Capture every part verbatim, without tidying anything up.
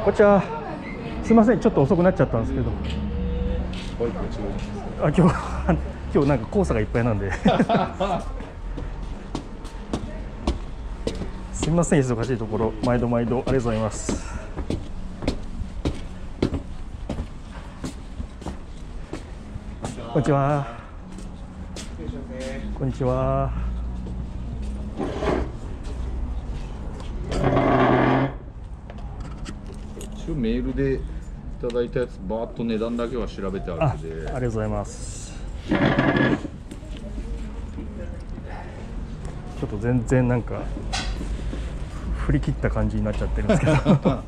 こんにちは。すみません、ちょっと遅くなっちゃったんですけど。あ、今日今日なんか黄砂がいっぱいなんで。すみません、忙しいところ毎度毎度ありがとうございます。こんにちは。こんにちは。 一応メールでいただいたやつバーッと値段だけは調べてあるので。 あ, ありがとうございます。ちょっと全然なんか振り切った感じになっちゃってるんですけど。どこからど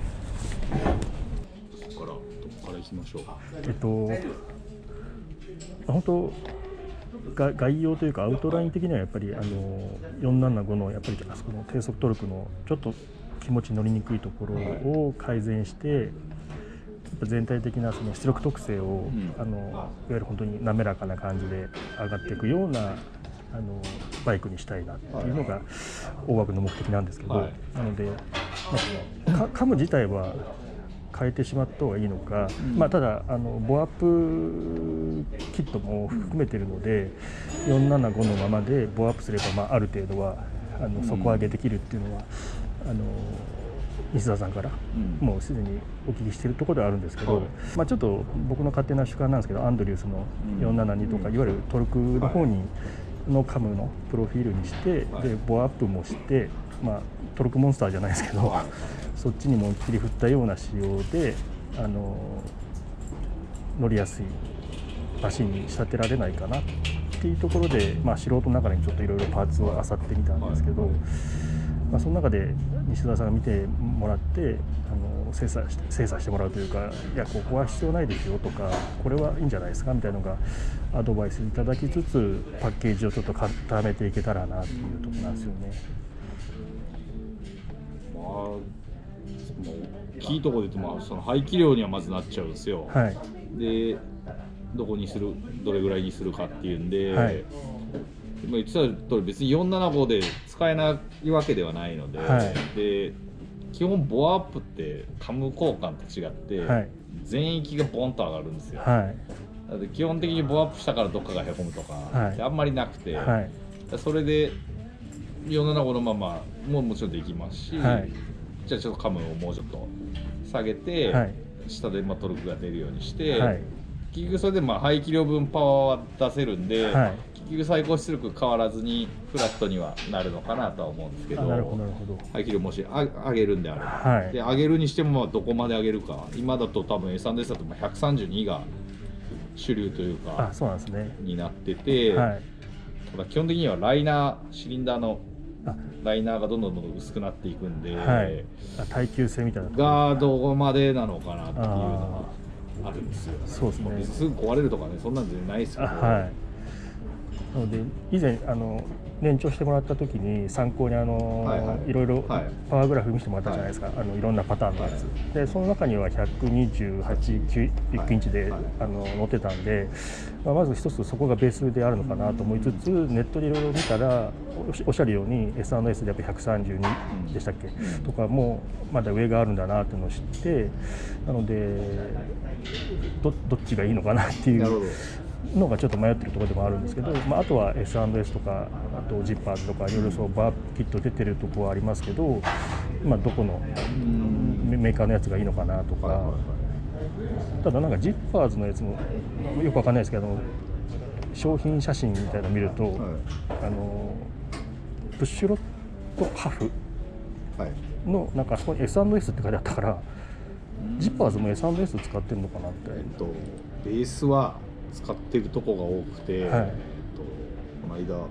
こから行きましょう。 えっと本当が概要というかアウトライン的にはやっぱりあのよんななごのやっぱりあそこの低速トルクのちょっと気持ち乗りにくいところを改善して、やっぱ全体的なその出力特性を、うん、あのいわゆる本当に滑らかな感じで上がっていくようなあのバイクにしたいなっていうのが大枠の目的なんですけど、はい、なので、まあ、カム自体は変えてしまった方がいいのか、うん、まあ、ただあのボアップキットも含めているので、うん、よんななごのままでボアップすれば、まあ、ある程度はあの底上げできるっていうのは、うん、あの西澤さんからもうすでにお聞きしているところではあるんですけど、うん、まあ、ちょっと僕の勝手な主観なんですけど、アンドリュースのよんななにとか、うん、いわゆるトルクの方にのカムのプロフィールにして、はい、でボアアップもして、まあ、トルクモンスターじゃないですけど、はい、そっちにもっきり振ったような仕様であの乗りやすいマシンに仕立てられないかなっていうところで、まあ、素人ながらにちょっといろいろパーツを漁ってみたんですけど、はい、まあ、その中で西澤さんが見てもらってあの精査して精査してもらうというか、いやここは必要ないですよとか、これはいいんじゃないですかみたいなのがアドバイスいただきつつ、パッケージをちょっと固めていけたらなっていうところなんですよね。 まあ、大きいところで言うと、まあ、その排気量にはまずなっちゃうんですよ。はい、でどこにするどれぐらいにするかっていうんで、はい、今言ってた通り別によんななごで使えないわけではないので、はい、で基本ボアアップってカム交換と違って、はい、全域がボンと上がるんですよ。はい、だって基本的にボアアップしたからどっかがへこむとか、はい、あんまりなくて、はい、それでよんななごのままももちろんできますし、はい、じゃあちょっとカムをもうちょっと下げて、はい、下でまあトルクが出るようにして、はい、結局それでまあ排気量分パワーは出せるんで、はい、結局最高出力変わらずにフラットにはなるのかなとは思うんですけど、 なるほどなるほど、 排気量もし上げるんであれば、はい、で上げるにしてもまあどこまで上げるか、今だと多分 エスアンドエス だとひゃくさんじゅうにが主流というか、 あ、そうなんですね、 になってて、はい、ただ基本的にはライナーシリンダーのライナーがどんどんどんどん薄くなっていくんで、はい、 耐久性みたいながどこまでなのかなっていうのはあるんですよ。 そうですね、 まあ、すぐ壊れるとかね、そんなんじゃないですけど、 はい、なので以前あの年長してもらった時に参考にあの、はいはい、いろいろパワーグラフ見せてもらったじゃないですか、はい、あのいろんなパターンのやつ、はい、でその中にはひゃくにじゅうはちビッグインチで、はいはい、あの載ってたんで、まあ、まず一つそこがベースであるのかなと思いつつ、ネットでいろいろ見たらおっしゃるように エスアンドエス でやっぱひゃくさんじゅうにでしたっけ、うん、とかもまだ上があるんだなっていうのを知って、なので ど, どっちがいいのかなっていうのがちょっと迷ってるところでもあるんですけど、まあ、あとは エスアンドエス とかあとジッパーズとかいろいろそうバーキット出てるところはありますけど、まあ、どこのメーカーのやつがいいのかなとか、ただなんかジッパーズのやつもよくわかんないですけど、商品写真みたいなの見ると、はい、あのプッシュロットハフのなんかそこに エスアンドエス って書いてあったから、ジッパーズも エスアンドエス 使ってるのかなって、 えっと、ベースは使ってるとこが多くて、はい、えっと、この間こ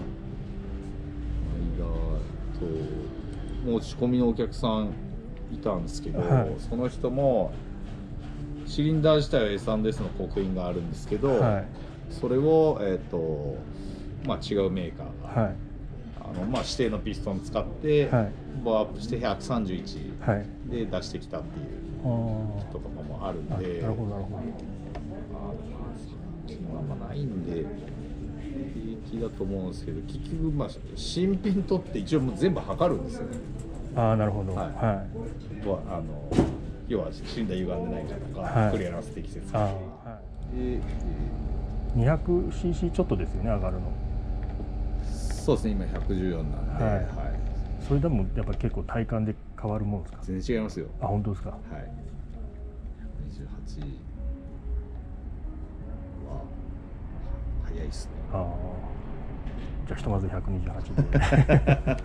の間と持ち込みのお客さんいたんですけど、はい、その人もシリンダー自体は エスアンドエス の刻印があるんですけど、はい、それを、えっとまあ、違うメーカーが、はい、あのまあ、指定のピストン使って、はい、ボアアップしてひゃくさんじゅういちで出してきたっていうとかもあるんで、はい、なるほどなるほど、あんまないんで平気だと思うんですけど、結局まあ新品取って一応もう全部測るんですよね。 ああなるほど。 はい。 はい。 はあの要は芯台歪んでないかとか、はい、クリアランス適切か。あ、はい。でにひゃくシーシー ちょっとですよね上がるの。 そうですね今ひゃくじゅうよんなんで。はい。はい、 それでもやっぱ結構体感で変わるもんですか。 全然違いますよ。 あ本当ですか。はい。 ひゃくにじゅうはちは早いですね。ああ。 じゃあひとまずひゃくにじゅうはちで。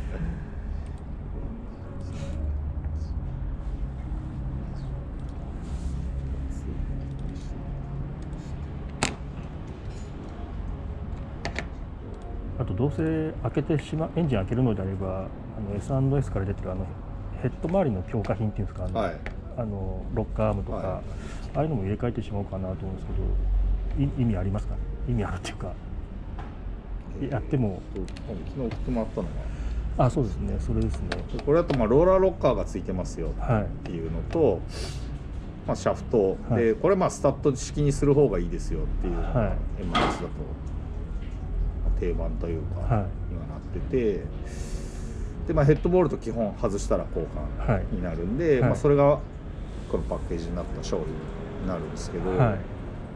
あとどうせ開けてしまエンジン開けるのであればあの エスアンドエス から出てるあのヘッド周りの強化品っていうんですかあの、はい、あのロッカーアームとか、はい、ああいうのも入れ替えてしまおうかなと思うんですけど意味ありますかね。意味あるっていうか、えー、やっても昨日送ってもらったのがあそうですねそれですね。 これだとまあローラーロッカーがついてますよっていうのと、はいまあ、シャフト、はい、でこれまあスタッド式にする方がいいですよっていうのが エムエイチ だと定番というかにはなってて、はいでまあ、ヘッドボールと基本外したら交換になるんで、はいまあ、それがこのパッケージになった商品になるんですけど、はい、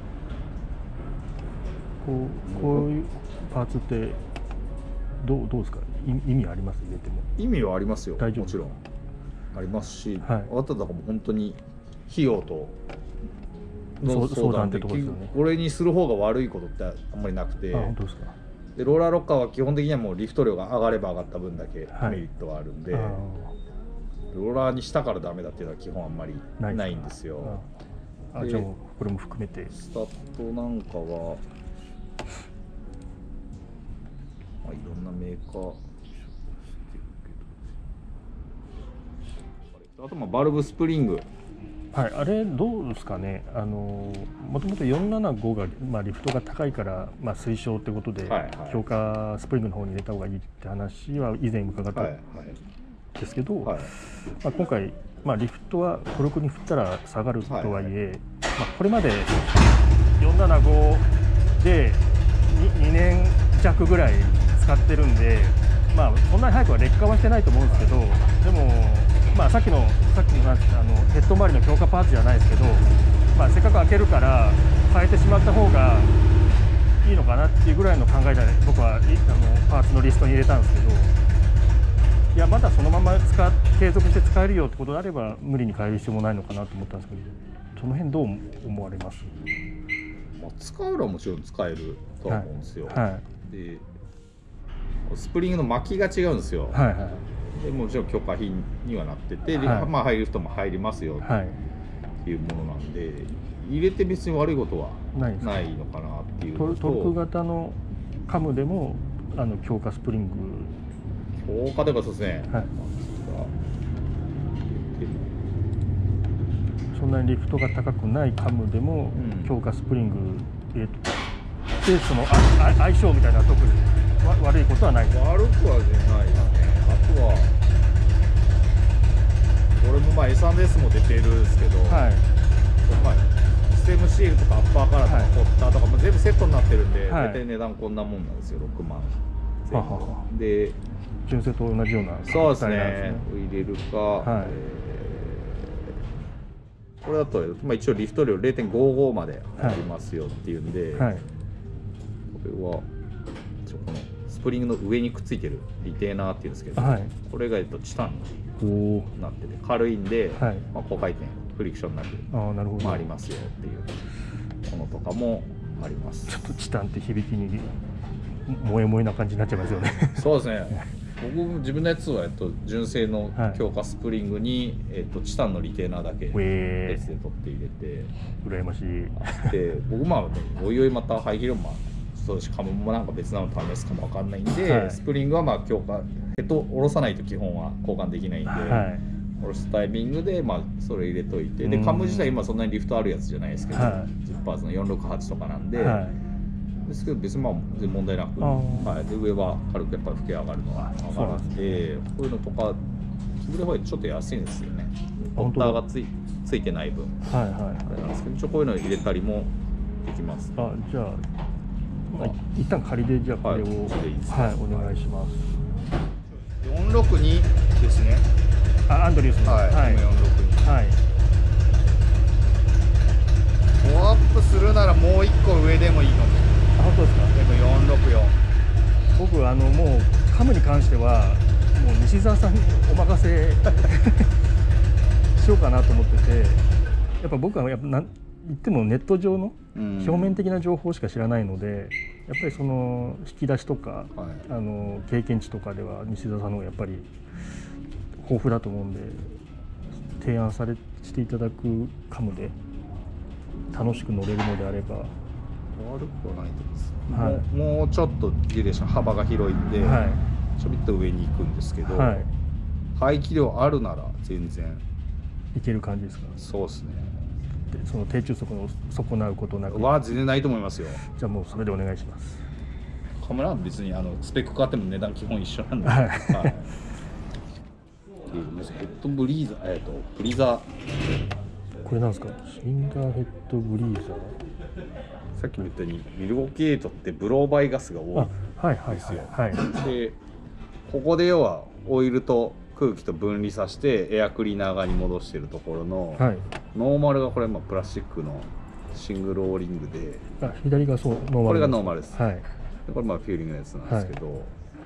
こう、こういうパーツってどう、どうですか。意味あります入れても。 意味はありますよもちろんありますし、はい、あとだからもう本当に費用との相談ってとこですよね。これにする方が悪いことってあんまりなくて。 あ本当ですか。 でローラーロッカーは基本的にはもうリフト量が上がれば上がった分だけメリットがあるんで、はい、ローラーにしたからダメだっていうのは基本あんまりないんですよ。 あじゃあこれも含めてスタッドなんかは、まあ、いろんなメーカーあとまあバルブスプリングはい、あれどうですかね。あのもともとよんななごが、まあ、リフトが高いから、まあ、推奨ってことで、はいはい、強化スプリングの方に入れた方がいいって話は以前伺ったんですけど、はいはいまあ、今回、まあ、リフトはトルクに振ったら下がるとはいえ、はいはいまあ、これまでよんななごで 2, にねん弱ぐらい使ってるんで、まあ、そんなに早くは劣化はしてないと思うんですけど、はい、でもまあ、さっきのさっきのなんあのヘッド周りの強化パーツじゃないですけど、まあ、せっかく開けるから変えてしまった方がいいのかなっていうぐらいの考えで僕はあのパーツのリストに入れたんですけど、いやまだそのまま使っ継続して使えるよってことであれば無理に変える必要もないのかなと思ったんですけど、その辺どう思われます？ まあ、使うのはもちろん使えるとは思うんですよ。はいはい、でスプリングの巻きが違うんですよ。はいはいでもちろん許可品にはなってて、はいまあ、入る人も入りますよっていうものなんで、はい、入れて別に悪いことはないのかなっていうのと、 トルク型のカムでもあの強化スプリング強化でもそうですね、はい、 そんなにリフトが高くないカムでも強化スプリング入れて、でそのあ相性みたいな特に悪いことはないです。 悪くはないですね。あとはこれもまあ エスアンドエス も出てるんですけど、はいまあ、ステムシールとかアッパーカラーとかポッターとかも全部セットになってるんで、はい、大体値段こんなもんなんですよ。ろくまん前後ははで純正と同じような、 そうですね入れるか、はいえー、これだと、まあ、一応リフト量 れいてんごご までありますよっていうんで、はいはい、これは一応このスプリングの上にくっついてるリテーナーっていうんですけど、はい、これがえっとチタンになってて軽いんで、はいまあ、高回転フリクションなく回りますよっていうものとかもあります。 ちょっとチタンって響きに萌え萌えな感じになっちゃいますよね。 そうですね。僕も自分のやつは、えっと、純正の強化スプリングに、はいえっと、チタンのリテーナーだけ別で取って入れて羨ましい。 で僕まあおいおいまたハイヒールもそうしカムもなんか別なの試すかも分かんないんで、はい、スプリングはまあ強化ヘッド下ろさないと基本は交換できないんで、はい、下ろすタイミングでまあそれ入れといて、でカム自体今そんなにリフトあるやつじゃないですけど、はい、ジッパーズのよんろくはちとかなんで、はい、ですけど別にまあ全然問題なく、はい、で上は軽くやっぱり吹き上がるのは上がるんで、こういうのとかキブレホイちょっと安いんですよね。ポッターがつ い, ついてない分、はいはい、あれなんですけど一応こういうの入れたりもできます。 あじゃあまあ、一旦仮でじゃあこれを、はい、はい、お願いします。 よんろくにですね。 あ、アンドリュースの、 はい、はい、エムよんろくに、 はい、 ごアップするならもういっこ上でもいいかも。 あ、本当ですか。 エムよんろくよん、 僕あのもうカムに関してはもう西澤さんにお任せしようかなと思ってて、やっぱ僕はやっぱなん言ってもネット上の表面的な情報しか知らないので、やっぱりその引き出しとか、はい、あの経験値とかでは西澤さんの方がやっぱり豊富だと思うんで、提案されしていただくカムで楽しく乗れるのであれば悪くはないと思います、はい、もう、もうちょっとディレーション幅が広いんで、はい、ちょびっと上に行くんですけど、はい、排気量あるなら全然いける感じですか。 そうですね。 でその低中速を損なうことなくは全然ないと思いますよ。 じゃあもうそれでお願いします。 カメラは別にあのスペック変わっても値段基本一緒なんで、はい、はい、ヘッドブリーザー、えーとブリーザー、 これなんですか。シンガーヘッドブリーザー、 さっきも言ったようにミルウォーキーエイトってブローバイガスが多いんですよ。でここで要はオイルと空気と分離させてエアクリーナー側に戻しているところの、はい、ノーマルがこれまあプラスチックのシングルオーリングで、 あ、左がそうノーマル、 これがノーマルです、はい、でこれまあフューリングのやつなんですけど、はい、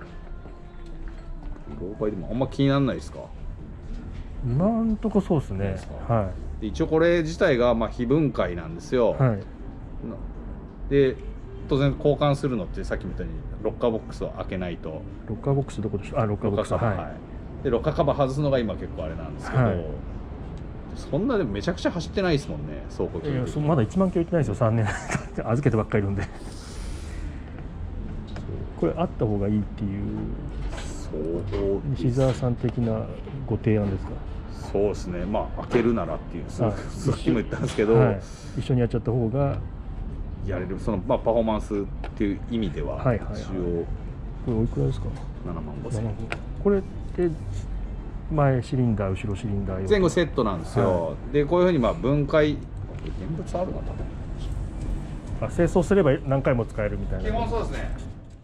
ブローバイでもあんま気にならないですか。 今んとこそうですね。はい、 で一応これ自体がまあ非分解なんですよ、はい、で当然交換するのってさっきみたいにロッカーボックスを開けないと。 ロッカーボックスどこでしょう。あ、ロッカーボックス、はい、はい、 でロッカーカバー外すのが今結構あれなんですけど、はい、そんなでもめちゃくちゃ走ってないですもんね、走行距離。いや、 まだいちまんキロいってないですよ、さんねん預けてばっかりいるんでこれあった方がいいっていう、そう西澤さん的なご提案ですか。 そうですね、まあ開けるならっていう、さっきも言ったんですけど、はい、 一緒にやっちゃった方がやれる、その、まあ、パフォーマンスっていう意味では、はいはいはい、一応これおいくらですか。 ななまんごせんえん。 これって前シリンダー後ろシリンダー前後セットなんですよ、はい、でこういうふうにまあ分解、現物あるのかなあ、清掃すれば何回も使えるみたいな。 基本そうですね。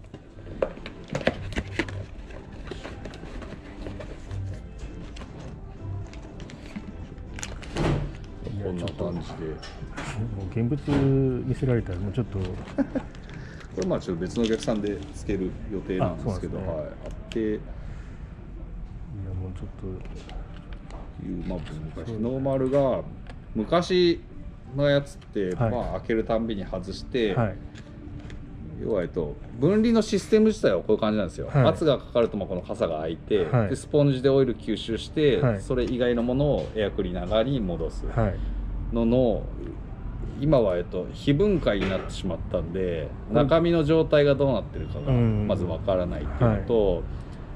こんな感じでもう現物見せられたらもうちょっとこれまあちょっと別のお客さんでつける予定なんですけど、あ、ね、はい、あって、いやもうちょっという、まあ、昔ノーマルが昔のやつって、はい、まあ開けるたんびに外して、はい、要はえっと分離のシステム自体はこういう感じなんですよ、はい、圧がかかるとまあこの傘が開いて、はい、でスポンジでオイル吸収して、はい、それ以外のものをエアクリーナー側に戻すのの、はい、今はえっと非分解になってしまったんで、中身の状態がどうなってるかがまずわからないっていうのと、はい、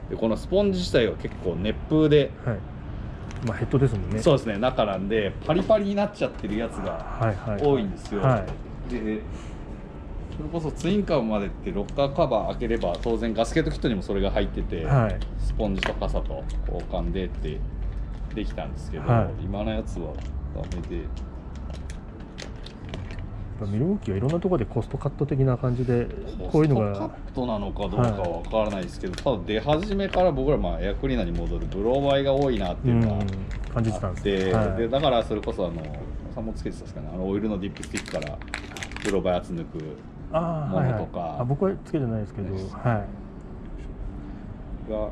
でこのスポンジ自体は結構熱風で、はい、 まあ、ヘッドですもんね。 そうですね、中なんでパリパリになっちゃってるやつが多いんですよ、はいはいはい、でそれこそツインカムまでってロッカーカバー開ければ当然ガスケットキットにもそれが入ってて、はい、スポンジと傘と交換でってできたんですけど、はい、今のやつはダメで。 ミルウォーキーはいろんなところでコストカット的な感じでこういうのがコストカットなのかどうかは分からないですけど、はい、ただ出始めから僕らまあエアクリーナーに戻るブローバイが多いなっていうのは感じてたんです、 はい、でだからそれこそあのさんもつけてたんですかね、あのオイルのディップスティックからブローバイ圧抜くものとか、 はいはい、あ、僕はつけてないですけど、はい、 が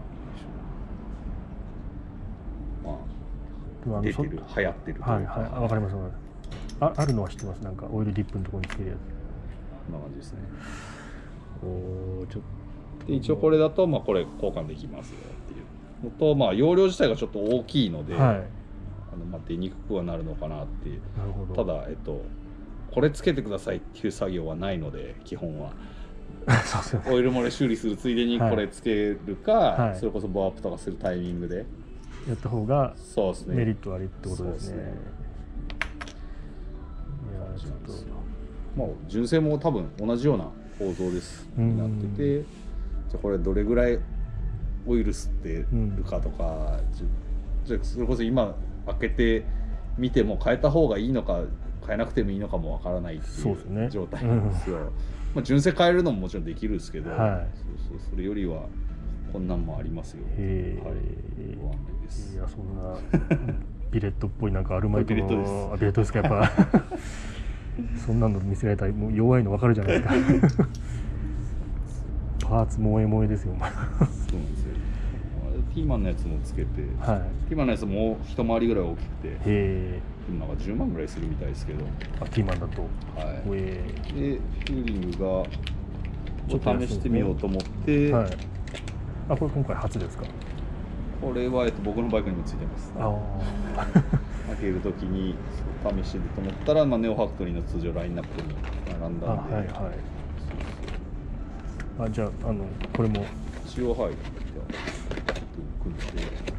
まあ出てる、流行ってるというか、 はいはい、分かります。あ, あるのは知ってます。なんかオイルディップのところにつけるやつ。 こんな感じですね。 おちょっとで一応これだとまあこれ交換できますよっていうのと、まあ容量自体がちょっと大きいので、はい、あのまあ出にくくはなるのかなっていう。なるほど。ただえっとこれつけてくださいっていう作業はないので基本は。そうですよね、オイル漏れ修理するついでにこれつけるか、はいはい、それこそボアアップとかするタイミングでやった方がそうですね、 メリットありってことですね。 ちょっとまあ純正も多分同じような構造ですになってて、じゃあこれどれぐらいオイル吸ってるかとか、うん、じゃあそれこそ今開けてみても変えた方がいいのか変えなくてもいいのかもわからないっていう状態なんですよ。まあ純正変えるのももちろんできるんですけど、はい、そうそうそれよりはこんなんもありますよ。 へえ、はい、いやそんなビレットっぽいなんかアルマイトのビレットですかやっぱそんなの見せられたらもう弱いの分かるじゃないですかパーツ萌え萌えですよそうなんですよ。 ピーマンのやつもつけて、はい、ピーマンのやつも一回りぐらい大きくて、へえ、なんかじゅうまんぐらいするみたいですけど、 あピーマンだと、 はい、でツーリングがちょっと試してみようと思って、はい、 あこれ今回初ですか？ これは、えっと、僕のバイクにもついてます。あ開けるときに試してみると思ったら、まあ、ネオファクトリーの通常ラインナップに並んだんで、あ、はいはい、 あじゃあ、あのこれも一応はい組んで、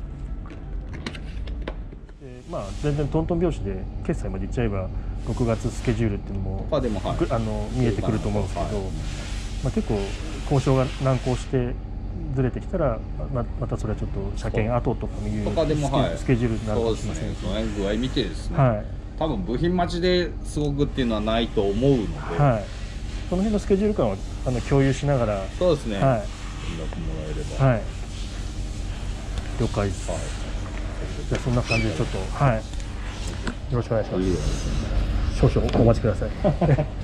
えー、まあ全然トントン拍子で決済までいっちゃえばろくがつスケジュールっていうのもあでも、はい、あの見えてくると思うんですけど、はい、まあ、結構交渉が難航してずれてきたら ま, またそれはちょっと車検後とかいうス ケ,、はい、スケジュールになるかもしれませんし、 そうですね、具合見てですね、はい、多分部品待ちですごくっていうのはないと思うので、はい、 その辺のスケジュール感をあの共有しながら、 そうですね、はい、連絡もらえれば、はい、 了解です、はい、じゃあそんな感じでちょっと、はい、よろしくお願いします。少々お待ちください